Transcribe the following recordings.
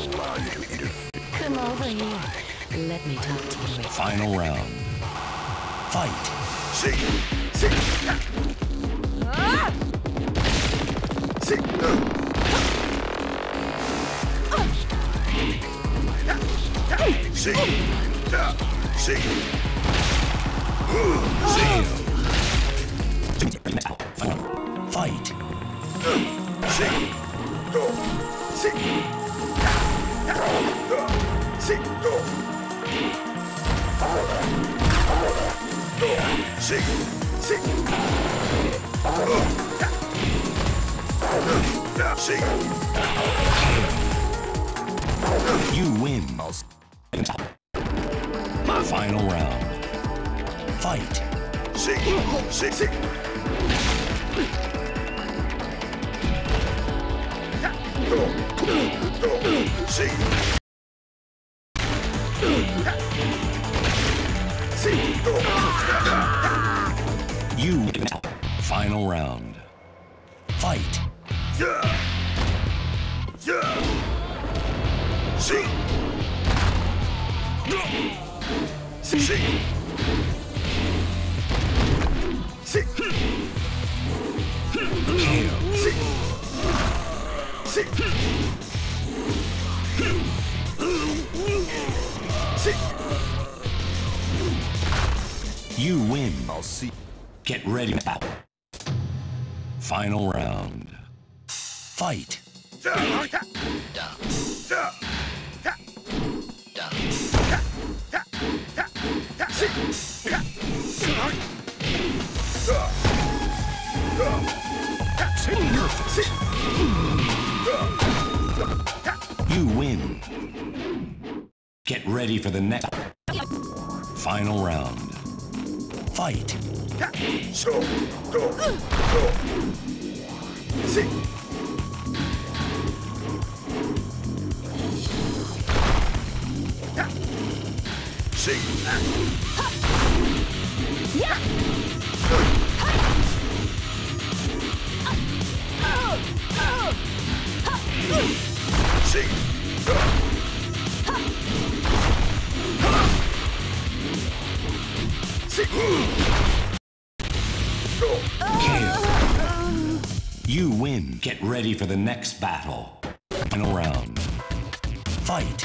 Come over here. Let me talk to you. Final round. Fight. Fight. You win. Final round. Fight. You win. Final round. Fight. You win. I'll see. Get ready now. Final round. Fight. You win. Get ready for the next. Final round. Fight. You win. Get ready for the next battle. Final round. Fight.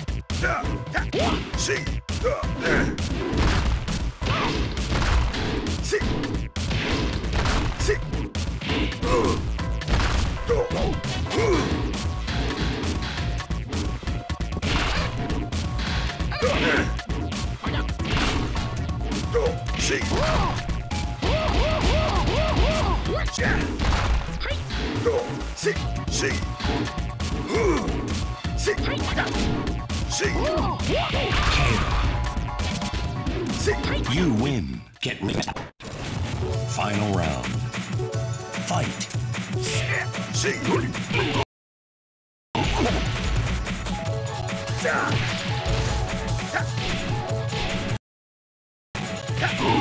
You win. Get ready. Final round. Fight.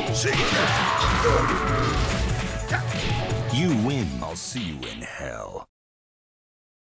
You win. I'll see you in hell.